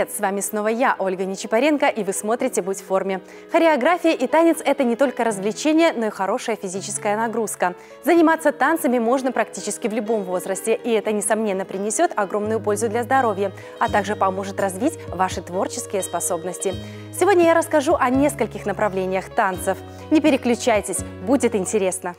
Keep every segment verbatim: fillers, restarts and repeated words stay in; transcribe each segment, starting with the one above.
привет! С вами снова я, Ольга Нечипаренко, и вы смотрите «Будь в форме». Хореография и танец – это не только развлечение, но и хорошая физическая нагрузка. Заниматься танцами можно практически в любом возрасте, и это, несомненно, принесет огромную пользу для здоровья, а также поможет развить ваши творческие способности. Сегодня я расскажу о нескольких направлениях танцев. Не переключайтесь, будет интересно!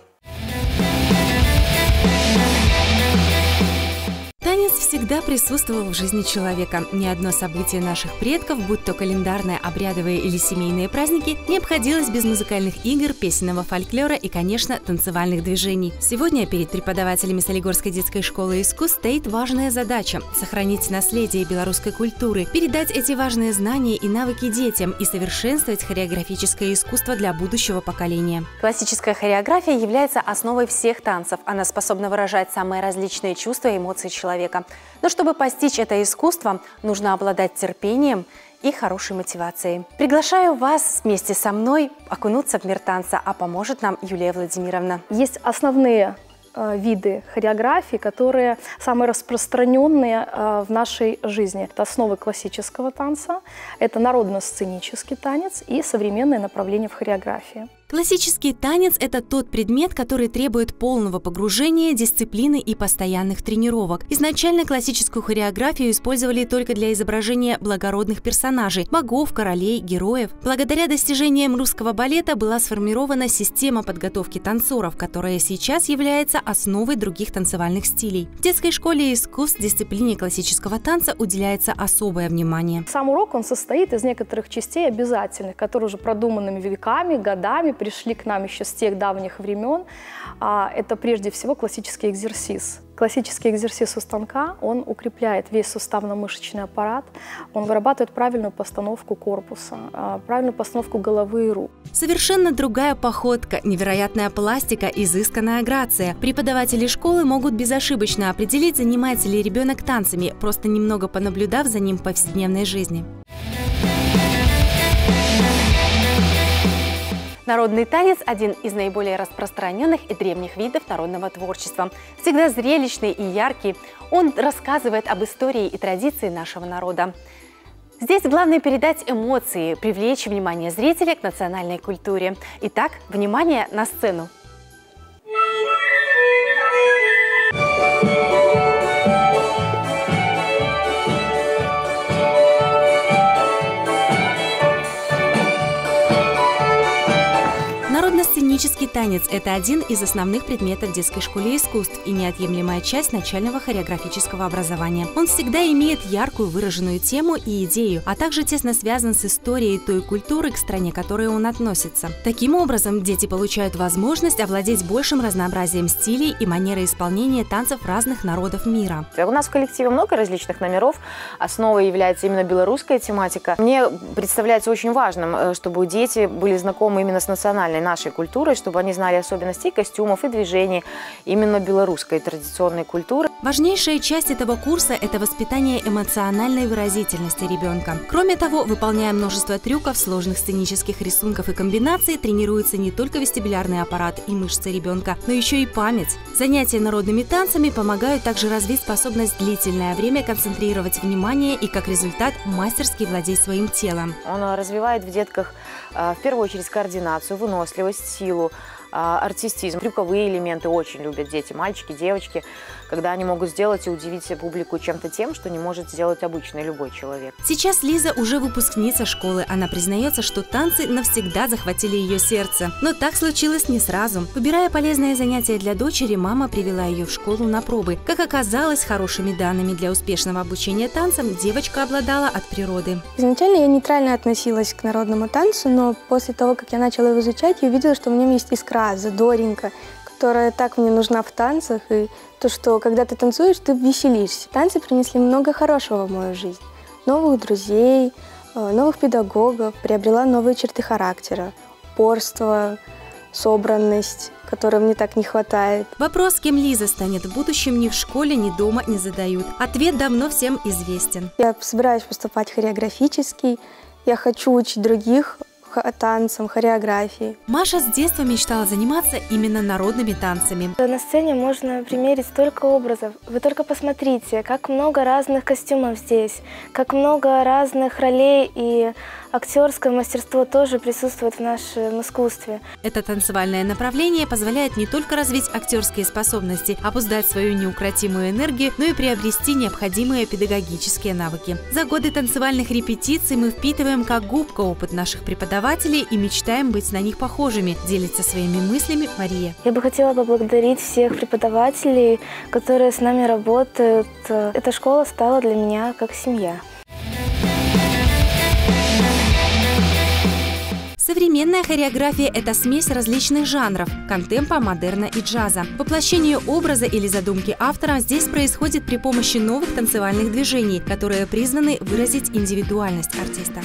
Танец всегда присутствовал в жизни человека. Ни одно событие наших предков, будь то календарные, обрядовые или семейные праздники, не обходилось без музыкальных игр, песенного фольклора и, конечно, танцевальных движений. Сегодня перед преподавателями Солигорской детской школы искусств стоит важная задача – сохранить наследие белорусской культуры, передать эти важные знания и навыки детям и совершенствовать хореографическое искусство для будущего поколения. Классическая хореография является основой всех танцев. Она способна выражать самые различные чувства и эмоции человека. Но чтобы постичь это искусство, нужно обладать терпением и хорошей мотивацией. Приглашаю вас вместе со мной окунуться в мир танца, а поможет нам Юлия Владимировна. Есть основные э, виды хореографии, которые самые распространенные э, в нашей жизни. Это основы классического танца, это народно-сценический танец и современное направление в хореографии. Классический танец – это тот предмет, который требует полного погружения, дисциплины и постоянных тренировок. Изначально классическую хореографию использовали только для изображения благородных персонажей – богов, королей, героев. Благодаря достижениям русского балета была сформирована система подготовки танцоров, которая сейчас является основой других танцевальных стилей. В детской школе искусств дисциплине классического танца уделяется особое внимание. Сам урок он состоит из некоторых частей обязательных, которые уже продуманными веками, годами пришли к нам еще с тех давних времен. Это прежде всего классический экзерсис. Классический экзерсис у станка, он укрепляет весь суставно-мышечный аппарат, он вырабатывает правильную постановку корпуса, правильную постановку головы и рук. Совершенно другая походка, невероятная пластика, изысканная грация. Преподаватели школы могут безошибочно определить, занимается ли ребенок танцами, просто немного понаблюдав за ним в повседневной жизни. Народный танец – один из наиболее распространенных и древних видов народного творчества. Всегда зрелищный и яркий, он рассказывает об истории и традиции нашего народа. Здесь главное передать эмоции, привлечь внимание зрителя к национальной культуре. Итак, внимание на сцену! Народно-сценический танец – это один из основных предметов в детской школе искусств и неотъемлемая часть начального хореографического образования. Он всегда имеет яркую выраженную тему и идею, а также тесно связан с историей той культуры, к стране которой он относится. Таким образом, дети получают возможность овладеть большим разнообразием стилей и манеры исполнения танцев разных народов мира. У нас в коллективе много различных номеров, основой является именно белорусская тематика. Мне представляется очень важным, чтобы дети были знакомы именно с национальной нашей культурой, чтобы они знали особенности костюмов и движений именно белорусской традиционной культуры. Важнейшая часть этого курса – это воспитание эмоциональной выразительности ребенка. Кроме того, выполняя множество трюков, сложных сценических рисунков и комбинаций, тренируется не только вестибулярный аппарат и мышцы ребенка, но еще и память. Занятия народными танцами помогают также развить способность длительное время концентрировать внимание и, как результат, мастерски владеть своим телом. Он развивает в детках в первую очередь координацию, выносливость, силу, артистизм. Трюковые элементы очень любят дети, мальчики, девочки, когда они могут сделать и удивить публику чем-то тем, что не может сделать обычный любой человек. Сейчас Лиза уже выпускница школы. Она признается, что танцы навсегда захватили ее сердце. Но так случилось не сразу. Выбирая полезное занятие для дочери, мама привела ее в школу на пробы. Как оказалось, хорошими данными для успешного обучения танцам девочка обладала от природы. Изначально я нейтрально относилась к народному танцу, но после того, как я начала его изучать, я увидела, что в нем есть искра, задоринка, которая так мне нужна в танцах, и то, что когда ты танцуешь, ты веселишься. Танцы принесли много хорошего в мою жизнь. Новых друзей, новых педагогов, приобрела новые черты характера, упорство, собранность, которой мне так не хватает. Вопрос, кем Лиза станет в будущем, ни в школе, ни дома не задают. Ответ давно всем известен. Я собираюсь поступать хореографический, я хочу учить других тренировка о танцах, хореографии. Маша с детства мечтала заниматься именно народными танцами. На сцене можно примерить столько образов. Вы только посмотрите, как много разных костюмов здесь, как много разных ролей, и актерское мастерство тоже присутствует в нашем искусстве. Это танцевальное направление позволяет не только развить актерские способности, обуздать свою неукротимую энергию, но и приобрести необходимые педагогические навыки. За годы танцевальных репетиций мы впитываем как губка опыт наших преподавателей и мечтаем быть на них похожими, делится своими мыслями Мария. Я бы хотела поблагодарить всех преподавателей, которые с нами работают. Эта школа стала для меня как семья. Современная хореография – это смесь различных жанров – контемпа, модерна и джаза. Воплощение образа или задумки автора здесь происходит при помощи новых танцевальных движений, которые призваны выразить индивидуальность артиста.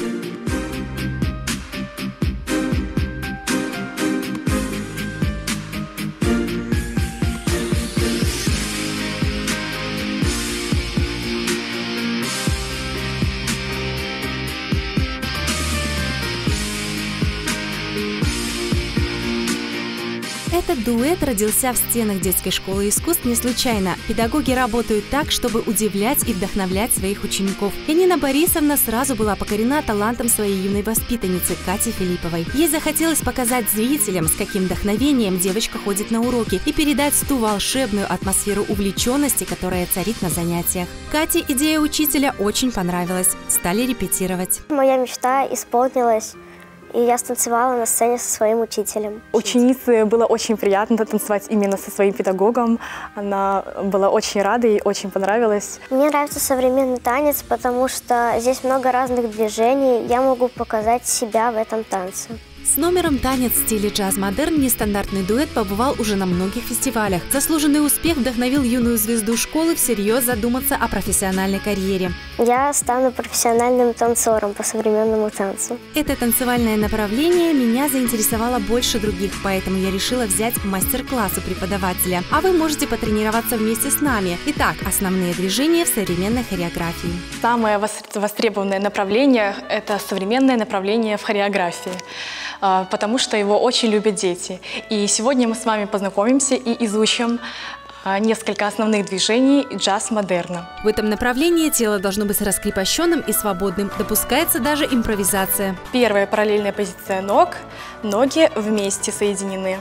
Этот дуэт родился в стенах детской школы искусств не случайно. Педагоги работают так, чтобы удивлять и вдохновлять своих учеников. Янина Борисовна сразу была покорена талантом своей юной воспитанницы Кати Филипповой. Ей захотелось показать зрителям, с каким вдохновением девочка ходит на уроки, и передать ту волшебную атмосферу увлеченности, которая царит на занятиях. Кате идея учителя очень понравилась. Стали репетировать. Моя мечта исполнилась. И я станцевала на сцене со своим учителем. Ученице было очень приятно танцевать именно со своим педагогом. Она была очень рада, ей очень понравилось. Мне нравится современный танец, потому что здесь много разных движений. Я могу показать себя в этом танце. С номером «Танец в стиле джаз-модерн» нестандартный дуэт побывал уже на многих фестивалях. Заслуженный успех вдохновил юную звезду школы всерьез задуматься о профессиональной карьере. Я стану профессиональным танцором по современному танцу. Это танцевальное направление меня заинтересовало больше других, поэтому я решила взять мастер-класс у преподавателя. А вы можете потренироваться вместе с нами. Итак, основные движения в современной хореографии. Самое востребованное направление – это современное направление в хореографии, потому что его очень любят дети. И сегодня мы с вами познакомимся и изучим несколько основных движений джаз-модерна. В этом направлении тело должно быть раскрепощенным и свободным. Допускается даже импровизация. Первая параллельная позиция ног. Ноги вместе соединены.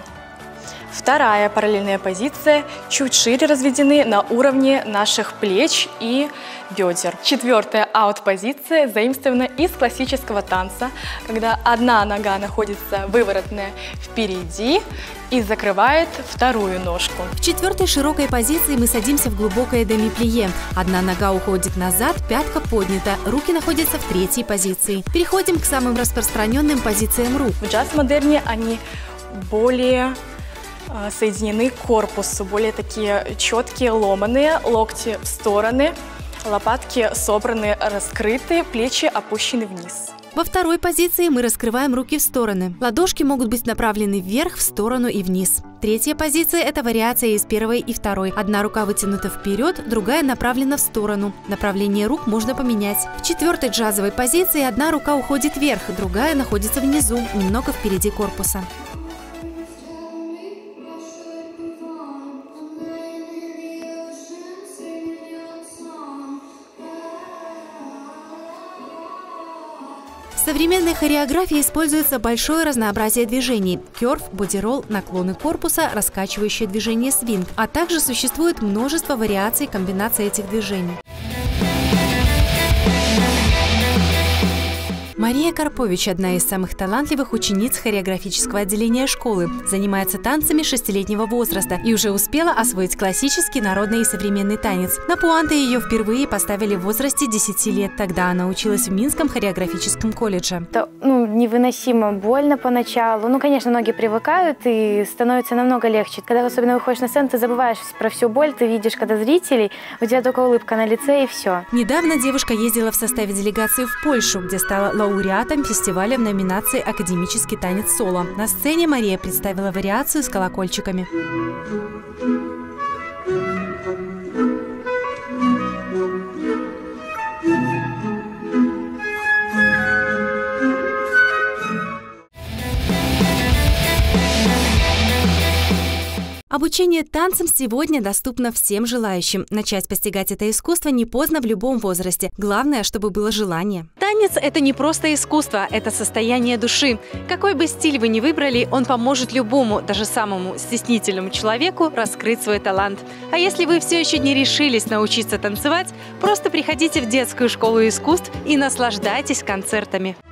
Вторая параллельная позиция чуть шире разведены на уровне наших плеч и бедер. Четвертая аут-позиция заимствована из классического танца, когда одна нога находится выворотная впереди и закрывает вторую ножку. В четвертой широкой позиции мы садимся в глубокое деми-плие. Одна нога уходит назад, пятка поднята, руки находятся в третьей позиции. Переходим к самым распространенным позициям рук. В джаз-модерне они более соединены к корпусу, более такие четкие, ломаные, локти в стороны, лопатки собраны, раскрыты, плечи опущены вниз. Во второй позиции мы раскрываем руки в стороны. Ладошки могут быть направлены вверх, в сторону и вниз. Третья позиция – это вариация из первой и второй. Одна рука вытянута вперед, другая направлена в сторону. Направление рук можно поменять. В четвертой джазовой позиции одна рука уходит вверх, другая находится внизу, немного впереди корпуса. В современной хореографии используется большое разнообразие движений – кёрв, бодиролл, наклоны корпуса, раскачивающие движения свинг, а также существует множество вариаций и комбинаций этих движений. Мария Карпович – одна из самых талантливых учениц хореографического отделения школы. Занимается танцами шестилетнего возраста и уже успела освоить классический, народный и современный танец. На пуанты ее впервые поставили в возрасте десяти лет. Тогда она училась в Минском хореографическом колледже. Это ну, невыносимо больно поначалу. Ну, конечно, ноги привыкают и становится намного легче. Когда особенно выходишь на сцену, ты забываешь про всю боль, ты видишь, когда зрителей, у тебя только улыбка на лице и все. Недавно девушка ездила в составе делегации в Польшу, где стала лауреатом фестиваля в номинации «Академический танец соло». На сцене Мария представила вариацию с колокольчиками. Обучение танцам сегодня доступно всем желающим. Начать постигать это искусство не поздно в любом возрасте. Главное, чтобы было желание. Танец – это не просто искусство, это состояние души. Какой бы стиль вы ни выбрали, он поможет любому, даже самому стеснительному человеку раскрыть свой талант. А если вы все еще не решились научиться танцевать, просто приходите в детскую школу искусств и наслаждайтесь концертами.